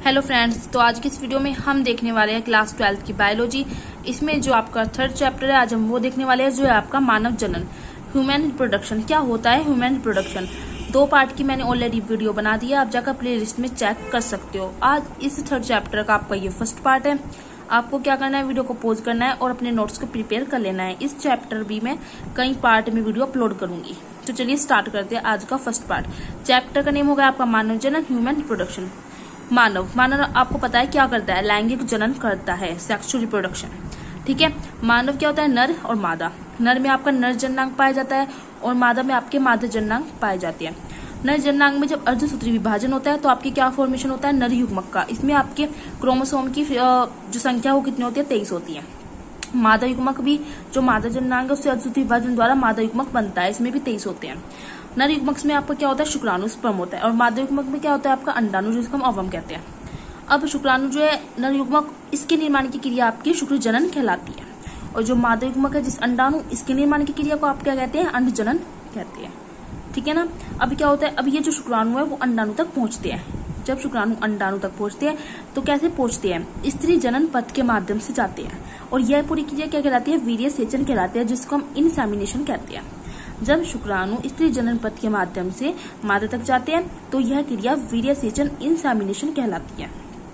Hello friends, तो आज की इस वीडियो में हम देखने वाले हैं क्लास 12 की बायोलॉजी। इसमें जो आपका थर्ड चैप्टर है आज हम वो देखने वाले हैं जो है आपका मानव जनन, ह्यूमन रिप्रोडक्शन। क्या होता है ह्यूमन रिप्रोडक्शन? 2 पार्ट की मैंने ऑलरेडी वीडियो बना दी है, आप जाकर प्ले लिस्ट में चेक कर सकते हो। आज इस थर्ड चैप्टर का आपका ये फर्स्ट पार्ट है। आपको क्या करना है, वीडियो को पॉज करना है और अपने नोट्स को प्रिपेयर कर लेना है। इस चैप्टर भी मैं कई पार्ट में वीडियो अपलोड करूंगी। तो चलिए स्टार्ट करते हैं आज का फर्स्ट पार्ट। चैप्टर का नेम होगा आपका मानव जनन, ह्यूमन रिप्रोडक्शन। मानव आपको पता है क्या करता है? लैंगिक जनन करता है, सेक्सुअल रिप्रोडक्शन। ठीक है, मानव क्या होता है? नर और मादा। नर में आपका नर जननांग पाया जाता है और मादा में आपके मादा जननांग पाए जाते हैं। नर जननांग में जब अर्धसूत्री विभाजन होता है तो आपके क्या फॉर्मेशन होता है? नर युग्मक का। इसमें आपके क्रोमोसोम की जो संख्या वो कितनी होती है? 23 होती है। मादा युग्मक भी, जो मादा जननांग है उससे अर्धसूत्री विभाजन द्वारा मादा युग्मक बनता है, इसमें भी 23 होते हैं। नर युग्मक में आपका क्या होता है? शुक्राणु, स्पर्म होता है। और मादा युग्मक में क्या होता है? आपका अंडाणु, जिसको हम ओवम कहते हैं। अब शुक्राणु जो है नर युग्मक, इसके निर्माण की क्रिया आपकी शुक्र जनन कहलाती है। और जो मादा युग्मक है जिस अंडाणु, इसके निर्माण की क्रिया को आप क्या कहते हैं? अंड जनन कहते हैं। ठीक है ना। अब क्या होता है, अब ये जो शुक्राणु है वो अंडाणु तक पहुंचते हैं। जब शुक्राणु अंडाणु तक पहुंचते हैं तो कैसे पहुंचते हैं? स्त्री जनन पथ के माध्यम से जाते हैं। और यह पूरी क्रिया क्या कहलाती है? वीर्य सेचन कहलाती है, जिसको हम इनसेमिनेशन कहते हैं। जब शुक्राणु स्त्री जनन पथ के माध्यम से मादा तक जाते हैं तो यह क्रिया वीर्य सेचन इनसेमिनेशन कहलाती है।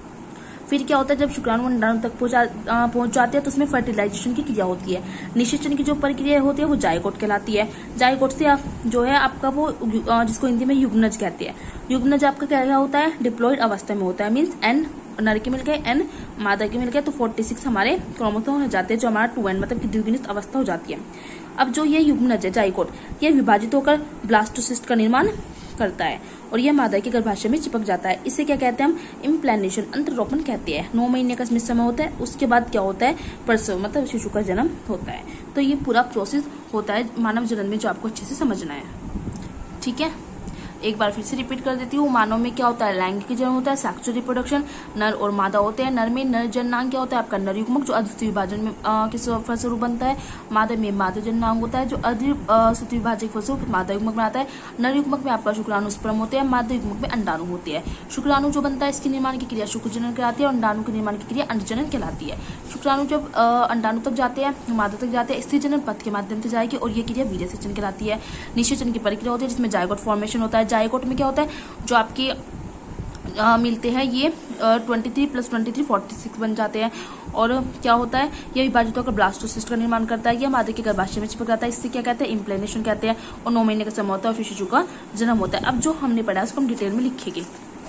फिर क्या होता है, जब शुक्राणु अंडाणु तक पहुंच जाते हैं तो उसमें फर्टिलाइजेशन की क्रिया होती है। निषेचन की जो प्रक्रिया होती है वो जायगोट कहलाती है। जायगोट से जो है आपका वो जिसको हिंदी में युग्मनज कहते हैं। युग्मनज आपका क्या होता है? डिप्लॉयड अवस्था में होता है। मीन्स एन नर के मिल गए, एन मादा के मिल गए, तो 46 हमारे क्रोमोसोम हो जाते हैं, जो हमारा 2n मतलब कि द्विगुणित अवस्था हो जाती है। अब जो ये युग्मनज है जाइगोट, ये विभाजित होकर ब्लास्टोसिस्ट का निर्माण करता है और यह मादा के गर्भाशय में चिपक जाता है। इसे क्या कहते हैं हम? इम्प्लांटेशन, अंतरोपण कहते हैं। 9 महीने का इसमें समय होता है। उसके बाद क्या होता है? प्रसव, मतलब शिशु का जन्म होता है। तो ये पूरा प्रोसेस होता है मानव जनन में, जो आपको अच्छे से समझना है। ठीक है, एक बार फिर से रिपीट कर देती हूँ। मानव में क्या होता है? लैंगिक जनन होता है, सेक्सुअल रिप्रोडक्शन। नर और मादा होते हैं। नर में नर जननांग क्या होता है? आपका नर युग्मक, जो अर्धसूत्री विभाजन में किस फलस्वरूप बनता है। मादा में मादा जननांग होता है, जो अर्धसूत्री विभाजन के फलस्वरूप मादा युग्मक बनाता है। नर युग्मक में आपका शुक्राणु, स्पर्म होते हैं। मादा युग्मक में अंडाणु होते हैं। शुक्राणु जो बनता है इसके निर्माण की क्रिया शुक्र जनन कहलाती है और अंडाणु के निर्माण की क्रिया अंड जनन कहलाती है। शुक्राणु जब अंडाणु तक जाते हैं, मादा तक जाते हैं, स्त्री जनन पथ के माध्यम से जाएगी और ये क्रिया वीर्य सेचन कहलाती है। निषेचन की प्रक्रिया होती है जिसमें जायगोट फॉर्मेशन होता है। जायगोट में क्या होता है? जो आपके मिलते हैं ये 23 + 23 46 बन जाते हैं। और क्या होता है? ये विभाजित होकर ब्लास्टोसिस्ट का निर्माण करता है। ये मादा के गर्भाशय में चिपक जाता है। इससे क्या कहते हैं? इम्प्लांटेशन कहते हैं। और 9 महीने का समय होता है और फिर शिशु का जन्म होता है। अब जो हमने पढ़ा है उसको हम डिटेल में लिखेंगे।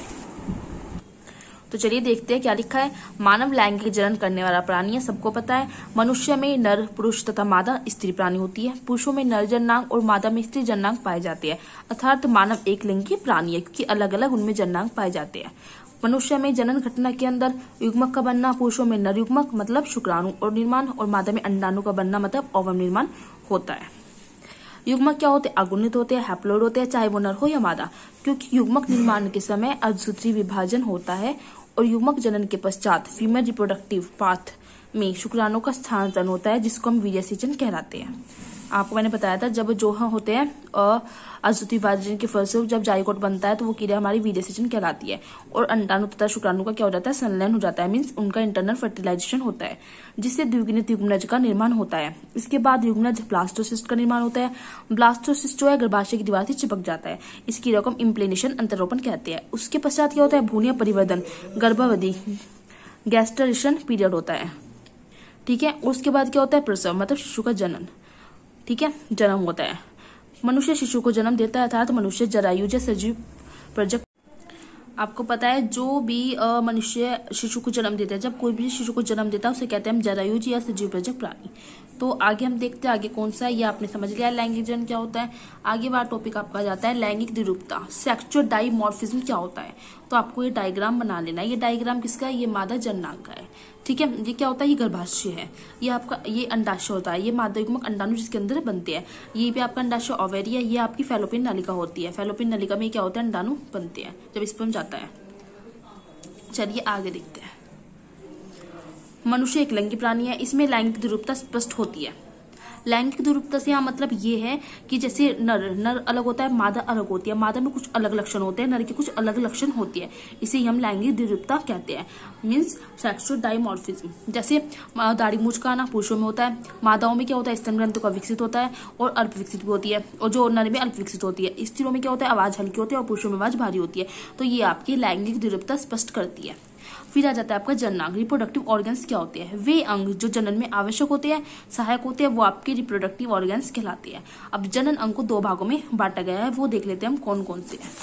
तो चलिए देखते हैं क्या लिखा है। मानव लैंगिक जनन करने वाला प्राणी है, सबको पता है। मनुष्य में नर पुरुष तथा मादा स्त्री प्राणी होती है। पुरुषों में नर जननांग और मादा में स्त्री जननांग पाए जाते हैं। अर्थात मानव एक लिंगी प्राणी है, क्योंकि अलग अलग उनमें जननांग पाए जाते हैं। मनुष्य में जनन घटना के अंदर युग्मक का बनना, पुरुषों में नर युग्मक मतलब शुक्राणु और निर्माण, और मादा में अंडाणु का बनना मतलब ओवम निर्माण होता है। युग्मक क्या होते हैं? अगुणित होते हैं, हैप्लॉइड होते हैं, चाहे वो नर हो या मादा, क्योंकि युग्मक निर्माण के समय अर्धसूत्री विभाजन होता है और युग्मक जनन के पश्चात फीमेल रिप्रोडक्टिव पाथ में शुक्राणु का स्थानांतरण होता है, जिसको हम वीर्य सेचन कहलाते हैं। आपको मैंने बताया था जब जो होते हैं अर्धसूत्री विभाजन के फलस्वरूप जब जाइगोट बनता है तो वो क्रिया हमारी वीर्य सेचन कहलाती है। और अंडाणु तथा शुक्राणु का क्या हो जाता है? संलयन हो जाता है। मीन्स उनका इंटरनल फर्टिलाइजेशन होता है, जिससे द्विगुणित युग्मनज का निर्माण होता है। इसके बाद युग्मनज ब्लास्टोसिस्ट का निर्माण होता है। ब्लास्टोसिस्ट जो है गर्भाशय की दीवार से चिपक जाता है। इस क्रिया को हम इम्प्लांटेशन, अंतरोपण कहते हैं। उसके पश्चात क्या होता है? भ्रूणीय परिवर्धन, गर्भावधि, गैस्ट्रेशन पीरियड होता है। ठीक है, उसके बाद क्या होता है? प्रसव, मतलब शिशु का जनन। ठीक है, जन्म होता है। मनुष्य शिशु को जन्म देता है, अर्थात मनुष्य जरायु या सजीव प्रजक। आपको पता है जो भी मनुष्य शिशु को जन्म देता है, जब कोई भी शिशु को जन्म देता है उसे कहते हैं हम जरायुज या सजीव प्रजक प्राणी। तो आगे हम देखते हैं आगे कौन सा है, ये आपने समझ लिया लैंगिक जनन क्या होता है। आगे बार टॉपिक आपका जाता है लैंगिक द्विरूपता, सेक्सुअल डाइमॉर्फिज्म क्या होता है। तो आपको ये डायग्राम बना लेना है। ये डायग्राम किसका है? ये मादा जननांग का है। ठीक है, ये क्या होता है? ये गर्भाशय है। ये आपका ये अंडाशय होता है। ये मादा युग्मक अंडाणु जिसके अंदर बनते हैं। ये भी आपका अंडाशय ओवेरी है। ये आपकी फैलोपियन नलिका होती है। फैलोपियन नलिका में क्या होता है? अंडाणु बनते हैं जब स्पर्म जाता है। चलिए आगे देखते हैं। मनुष्य एक लिंगी प्राणी है। इसमें लैंगिक द्विरूपता स्पष्ट होती है। लैंगिक द्विरूपता से यहाँ मतलब ये है कि जैसे नर नर अलग होता है, मादा अलग होती है, मादा में कुछ अलग लक्षण होते हैं, नर के कुछ अलग लक्षण होती है, इसे हम लैंगिक द्विरूपता कहते हैं, मीन्स सेक्सुअल डाइमॉर्फिज्म। जैसे दाढ़ी मूंछ का आना पुरुषों में होता है, मादाओं में क्या होता है स्तन ग्रंथि का विकसित होता है और अल्प विकसित भी होती है, और जो नर में अल्प विकसित होती है। स्त्रियों में क्या होता है आवाज हल्की होती है और पुरुषों में आवाज भारी होती है। तो ये आपकी लैंगिक द्विरूपता स्पष्ट करती है। फिर आ जाता है आपका जननांग। रिप्रोडक्टिव ऑर्गन्स क्या होते हैं? वे अंग जो जनन में आवश्यक होते हैं, सहायक होते हैं, वो आपके रिप्रोडक्टिव ऑर्गन्स कहलाते हैं। अब जनन अंग को 2 भागों में बांटा गया है, वो देख लेते हैं हम कौन कौन से हैं।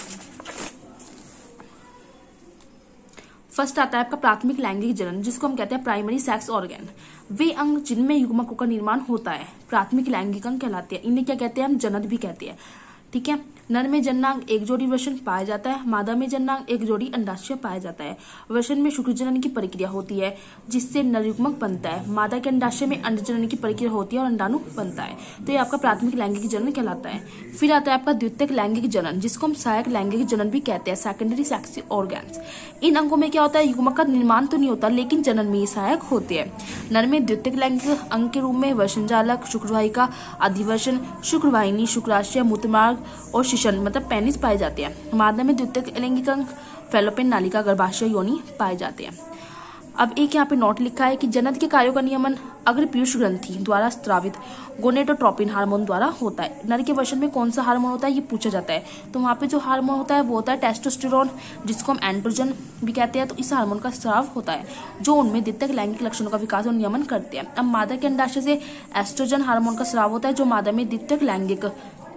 फर्स्ट आता है आपका प्राथमिक लैंगिक जनन, जिसको हम कहते हैं प्राइमरी सेक्स ऑर्गन। वे अंग जिनमें युग्मकों का निर्माण होता है प्राथमिक लैंगिक अंग कहलाते हैं। इन्हें क्या कहते हैं हम? जनन भी कहते हैं। ठीक है। नर में जननांग 1 जोड़ी वृषण पाया जाता है, मादा में जननांग 1 जोड़ी अंडाशय पाया जाता है। वृषण में शुक्र जनन की प्रक्रिया होती है जिससे नर युग्मक बनता है, मादा के अंडाशय में अंड जनन की प्रक्रिया होती है और अंडाणु बनता है। तो ये आपका प्राथमिक लैंगिक जनन कहलाता है। फिर आता है आपका द्वितीयक लैंगिक जनन, जिसको हम सहायक लैंगिक जनन भी कहते हैं, सेकेंडरी सेक्स ऑर्गन्स। इन अंगों में क्या होता है युग्मक का निर्माण तो नहीं होता, लेकिन जनन में ये सहायक होते हैं। नर में द्वितीयक लैंगिक अंग के रूप में वृषणजालक, शुक्रवाहिका, अधिवृषण, शुक्रवाहिनी, शुक्राशय, मूत्रमार्ग और शिशन मतलब पेनिस पाए जाते हैं। मादा में द्वितीयक लैंगिक अंग फैलोपियन नालिका, गर्भाशय, योनि पाए जाते हैं। अब एक यहाँ पे नोट लिखा है कि जनन के कार्यों का नियमन अग्र पीयूष ग्रंथि द्वारा स्त्रावित गोनेडोट्रोपिन हार्मोन द्वारा होता है। नर के वशन में कौन सा हार्मोन होता है ये पूछा जाता है, तो वहाँ पे जो हार्मोन होता है वो होता है टेस्टोस्टेरोन, जिसको हम एंड्रोजन भी कहते हैं। तो इस हार्मोन का स्राव होता है जो उनमें द्वितीयक लैंगिक लक्षणों का विकास और नियमन करते हैं। अब मादा के अंडाशय से एस्ट्रोजन हार्मोन का स्राव होता है जो मादा में द्वितीयक लैंगिक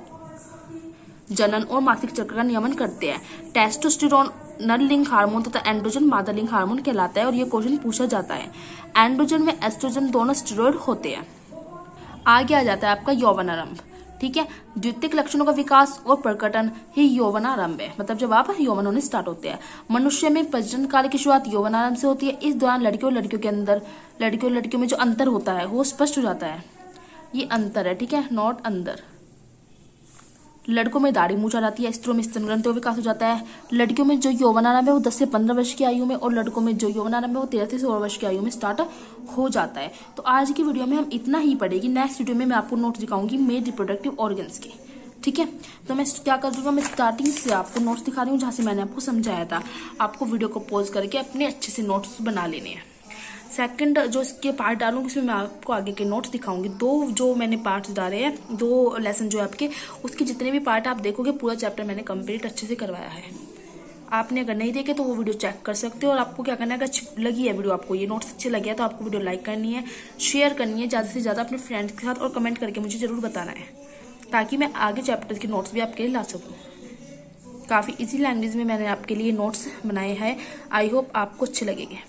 जनन और मासिक चक्र का नियमन करते हैं। टेस्टोस्टेरोन नर लिंग हार्मोन तथा एंड्रोजन मादा लिंग हार्मोन कहलाता है और ये क्वेश्चन पूछा जाता है। एंड्रोजन में एस्ट्रोजन दोनों स्टेरॉइड होते हैं। आगे आ जाता है आपका यौवनारंभ। ठीक है। द्वितीयक लक्षणों का विकास और प्रकटन ही यौवनारंभ है, मतलब जब आप यौवन होने स्टार्ट होते हैं। मनुष्य में प्रजनन काल की शुरुआत यौवनारंभ से होती है। इस दौरान लड़कियों और लड़कियों के अंदर लड़कियों और लड़कियों में जो अंतर होता है वो स्पष्ट हो जाता है। ये अंतर है, ठीक है, नॉट अंदर। लड़कों में दाढ़ी मूंछ आ जाती है, स्त्रियों में स्तन ग्रंथि का विकास हो जाता है। लड़कियों में जो यौवनारंभ है वो 10 से 15 वर्ष की आयु में, और लड़कों में जो यौवनारंभ है वो 13 से 16 वर्ष की आयु में स्टार्ट हो जाता है। तो आज की वीडियो में हम इतना ही पढ़ेगी। नेक्स्ट वीडियो में मैं आपको नोट्स दिखाऊंगी मेल रिप्रोडक्टिव ऑर्गन्स के। ठीक है। तो मैं क्या कर दूंगा, मैं स्टार्टिंग से आपको नोट्स दिखा रही हूँ जहाँ से मैंने आपको समझाया था। आपको वीडियो को पॉज करके अपने अच्छे से नोट्स बना लेने हैं। सेकंड जो इसके पार्ट डालूंगी उसमें मैं आपको आगे के नोट्स दिखाऊंगी। 2 जो मैंने पार्ट्स डाले हैं, 2 लेसन जो है आपके, उसके जितने भी पार्ट आप देखोगे पूरा चैप्टर मैंने कंप्लीट अच्छे से करवाया है। आपने अगर नहीं देखे तो वो वीडियो चेक कर सकते हो। और आपको क्या करना है, अगर लगी है वीडियो, आपको ये नोट्स अच्छे लगे हैं तो आपको वीडियो लाइक करनी है, शेयर करनी है ज़्यादा से ज़्यादा अपने फ्रेंड्स के साथ, और कमेंट करके मुझे जरूर बताना है ताकि मैं आगे चैप्टर के नोट्स भी आपके लिए ला सकूँ। काफ़ी ईजी लैंग्वेज में मैंने आपके लिए नोट्स बनाए हैं। आई होप आपको अच्छे लगेंगे।